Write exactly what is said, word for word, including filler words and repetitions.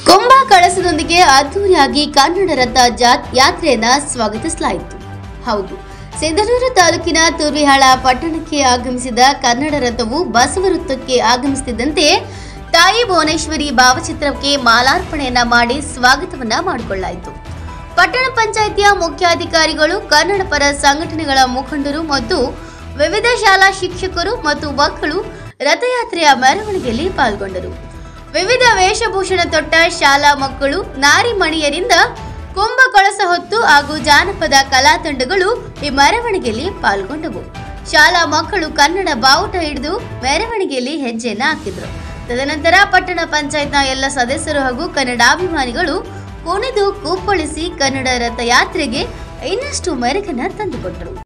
ಕುಂಭ ಕಳಸದೊಂದಿಗೆ ಅದ್ದೂರಿಯಾಗಿ ಕನ್ನಡ ರಥ ಯಾತ್ರೆಯನ್ನ ಸ್ವಾಗತಿಸಲಾಯಿತು. ಹೌದು, ಸಿಂಧನೂರು ತಾಲೂಕಿನ ತುರ್ವಿಹಾಳ ಪಟ್ಟಣಕ್ಕೆ ಆಗಮಿಸಿದ ಕನ್ನಡ ರಥವು ಬಸವ ವೃತ್ತಕ್ಕೆ ಆಗಮಿಸುತ್ತಿದ್ದಂತೆ ತಾಯಿ ಭುವನೇಶ್ವರಿ ಭಾವಚಿತ್ರಕ್ಕೆ ಮಾಲಾರ್ಪಣೆಯನ್ನ ಮಾಡಿ ಸ್ವಾಗತವನ್ನ ಮಾಡಿಕೊಳ್ಳಲಾಯಿತು. ಪಟ್ಟಣ ಪಂಚಾಯಿತಿಯ ಮುಖ್ಯಾಧಿಕಾರಿಗಳು, ಕನ್ನಡ ಪರ ಸಂಘಟನೆಗಳ ಮುಖಂಡರು ಮತ್ತು ವಿವಿಧ ಶಾಲಾ ಶಿಕ್ಷಕರು ಮತ್ತು ಮಕ್ಕಳು ರಥಯಾತ್ರೆಯ ಮೆರವಣಿಗೆಯಲ್ಲಿ ಪಾಲ್ಗೊಂಡರು. ವಿವಿಧ ವೇಷಭೂಷಣ ತೊಟ್ಟ ಶಾಲಾ ಮಕ್ಕಳು, ನಾರಿಮಣಿಯರಿಂದ ಕುಂಭ ಕಳಸ ಹೊತ್ತು ಹಾಗೂ ಜಾನಪದ ಕಲಾ ತಂಡಗಳು ಈ ಮೆರವಣಿಗೆಯಲ್ಲಿ ಪಾಲ್ಗೊಂಡವು. ಶಾಲಾ ಮಕ್ಕಳು ಕನ್ನಡ ಬಾವುಟ ಹಿಡಿದು ಮೆರವಣಿಗೆಯಲ್ಲಿ ಹೆಜ್ಜೆಯನ್ನು ಹಾಕಿದ್ರು. ತದನಂತರ ಪಟ್ಟಣ ಪಂಚಾಯತ್ನ ಎಲ್ಲ ಸದಸ್ಯರು ಹಾಗೂ ಕನ್ನಡಾಭಿಮಾನಿಗಳು ಕುಣಿದು ಕುಪ್ಪಳಿಸಿ ಕನ್ನಡ ರಥಯಾತ್ರೆಗೆ ಇನ್ನಷ್ಟು ಮೆರುಗನ್ನ ತಂದುಕೊಟ್ಟರು.